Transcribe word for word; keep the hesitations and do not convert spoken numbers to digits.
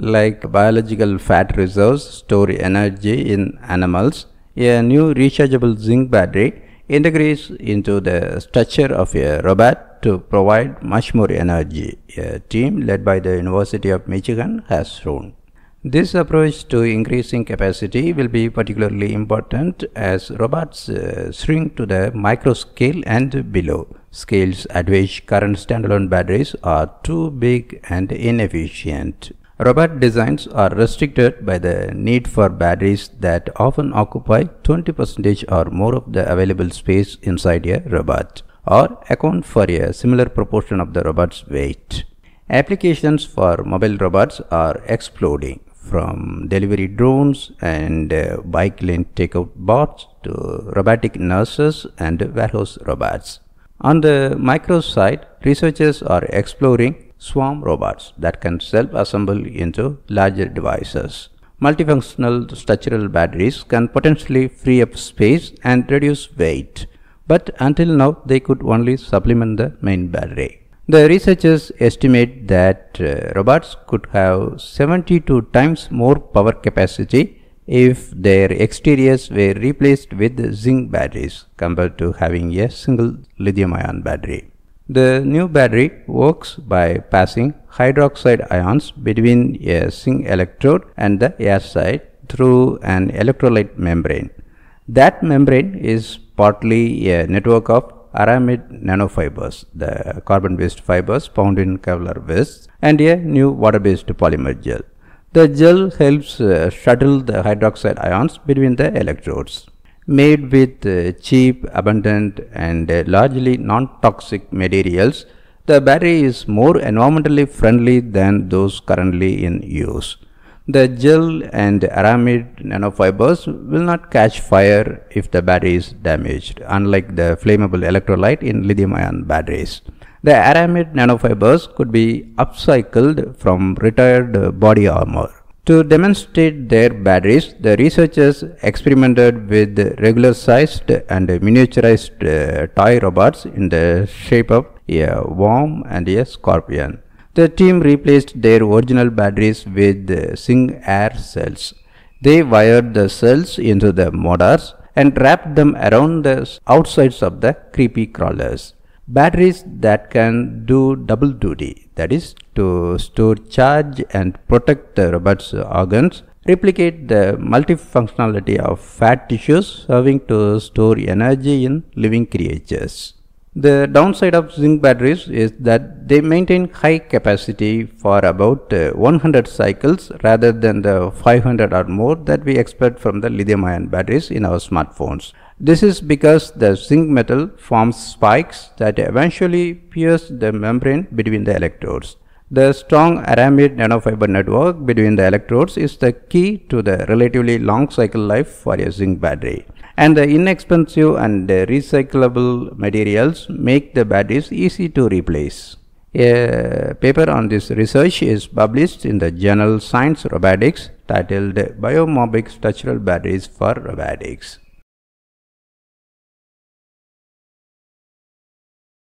like biological fat reserves store energy in animals, a new rechargeable zinc battery integrates into the structure of a robot to provide much more energy, a team led by the University of Michigan has shown. This approach to increasing capacity will be particularly important as robots uh, shrink to the microscale and below, scales at which current standalone batteries are too big and inefficient. Robot designs are restricted by the need for batteries that often occupy twenty percent or more of the available space inside a robot, or account for a similar proportion of the robot's weight. Applications for mobile robots are exploding, from delivery drones and uh, bike lane takeout bots to robotic nurses and warehouse robots. On the micro side, researchers are exploring swarm robots that can self-assemble into larger devices. Multifunctional structural batteries can potentially free up space and reduce weight, but until now they could only supplement the main battery. The researchers estimate that uh, robots could have seventy-two times more power capacity if their exteriors were replaced with zinc batteries compared to having a single lithium-ion battery. The new battery works by passing hydroxide ions between a zinc electrode and the air side through an electrolyte membrane. That membrane is partly a network of aramid nanofibers, the carbon-based fibers found in Kevlar vests, and a new water-based polymer gel. The gel helps uh, shuttle the hydroxide ions between the electrodes. Made with uh, cheap, abundant, and uh, largely non-toxic materials, the battery is more environmentally friendly than those currently in use. The gel and aramid nanofibers will not catch fire if the battery is damaged, unlike the flammable electrolyte in lithium-ion batteries. The aramid nanofibers could be upcycled from retired body armor. To demonstrate their batteries, the researchers experimented with regular-sized and miniaturized uh, toy robots in the shape of a worm and a scorpion. The team replaced their original batteries with zinc air cells. They wired the cells into the motors and wrapped them around the outsides of the creepy crawlers. Batteries that can do double duty, that is, to store charge and protect the robot's organs, replicate the multifunctionality of fat tissues serving to store energy in living creatures. The downside of zinc batteries is that they maintain high capacity for about uh, one hundred cycles rather than the five hundred or more that we expect from the lithium-ion batteries in our smartphones. This is because the zinc metal forms spikes that eventually pierce the membrane between the electrodes. The strong aramid nanofiber network between the electrodes is the key to the relatively long cycle life for a zinc battery. And the inexpensive and recyclable materials make the batteries easy to replace. A paper on this research is published in the journal Science Robotics titled Biomorphic Structural Batteries for Robotics.